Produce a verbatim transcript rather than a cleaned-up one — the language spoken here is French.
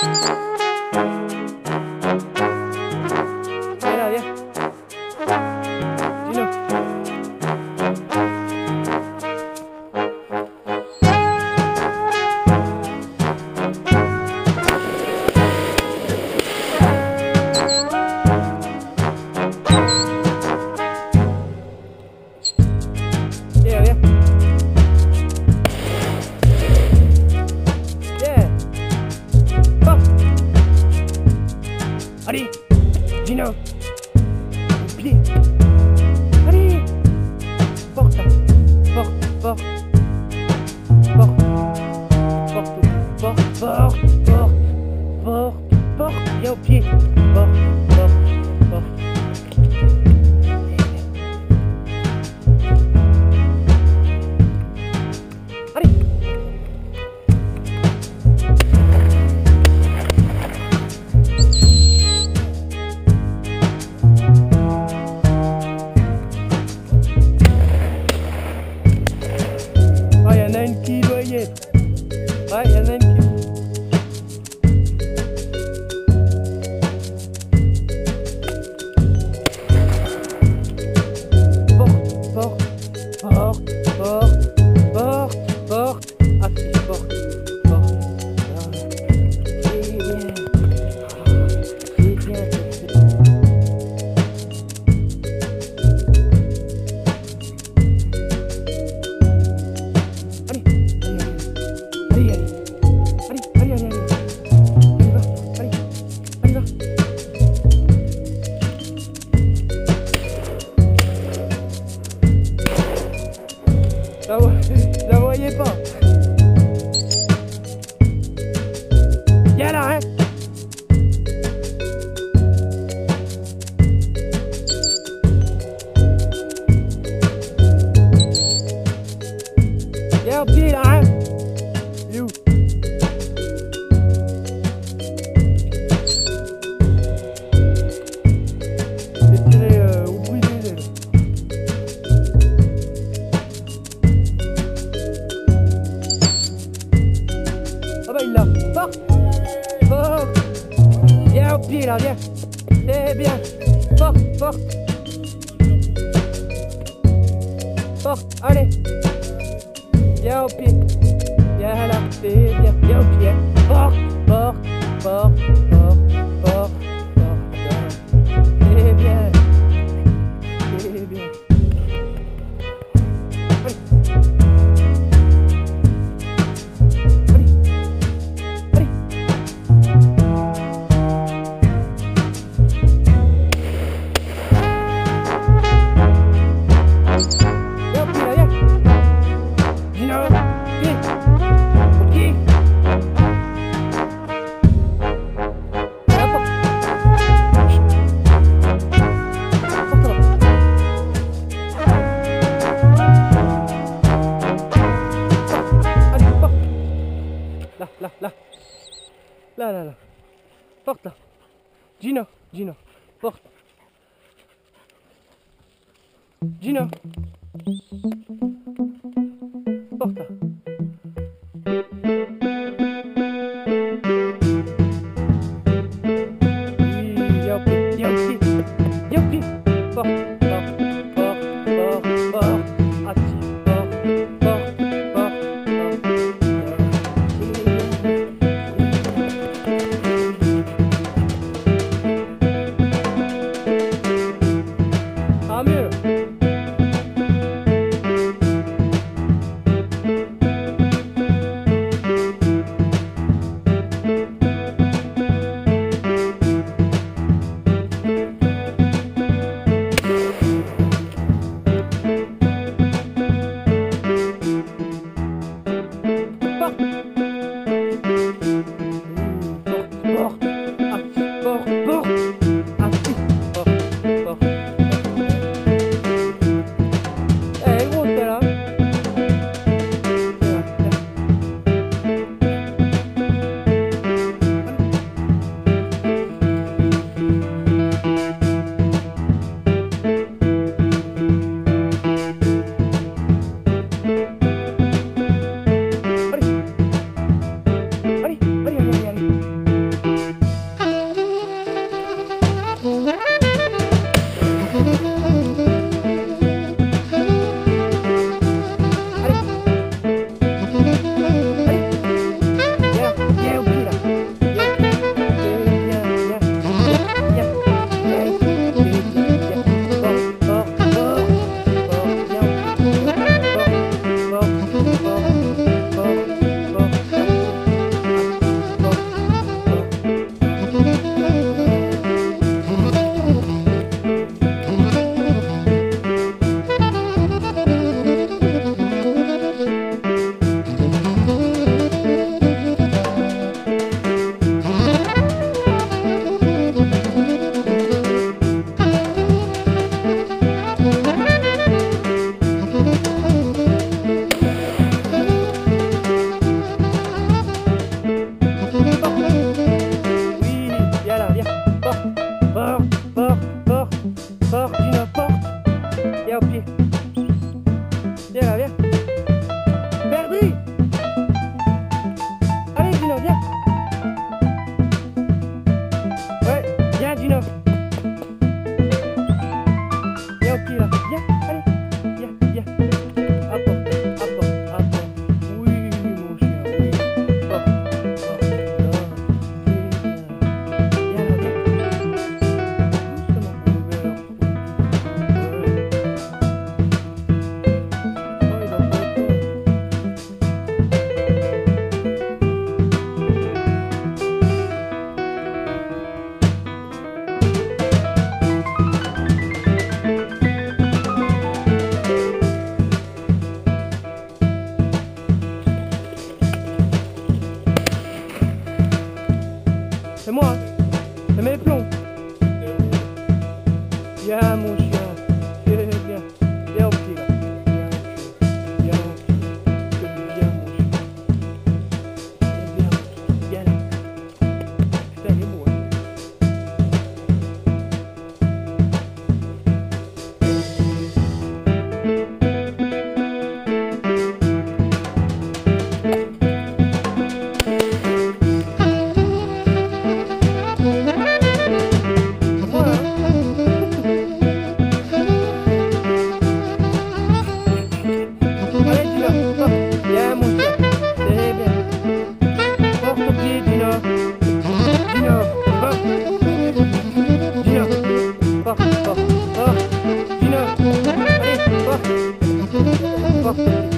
Viens là, viens. Gino. Viens, viens. Viens. Porte. Allez, Gino. Au pied. Allez. Porte. Porte, porte. Porte. Porte, porte, porte, porte. Porte, porte. Viens au pied. Porte, porte, porte. Ah, y'en a une qui doit y être. Ouais, y'en a une qui. Porte, porte, porte, porte, porte, porte. Ah, si, porte, porte. Ah, c'est bien. C'est bien, c'est bien. Allez, allez, allez, allez, allez, allez, allez, va, allez, allez, va. La, vo la voyez pas. Viens là, hein. Viens au pied là, hein. Il est où? J'ai tiré euh, au bruit des ailes. Ah bah il l'a. Porte. Porte. Viens au pied là, viens. C'est bien. Porte, porte. Porte, allez. Viens au pied. Viens là, c'est bien. Viens au pied. Porte, porte, porte, porte, porte, porte. C'est bien. C'est bien. Allez. Allez. Allez. Viens au pied là, viens. Gino, pied. Au pied. À la porte. Porte là. Allez, porte. Là, là, là. Là, là, là. Porte là. Gino, Gino. Porte. Gino. Porte là. Oui, viens au pied, viens au pied, viens au pied. Porte, porte, porte, porte, porte. Active, porte, porte, porte, porte. Ah mieux. C'est moi. Je mets les plombs. Viens, mon chien. Viens, viens. Viens au pied, là. Viens au pied. Viens au pied. Viens, mon chien. Viens, viens là. Putain, il est beau, hein. Porte.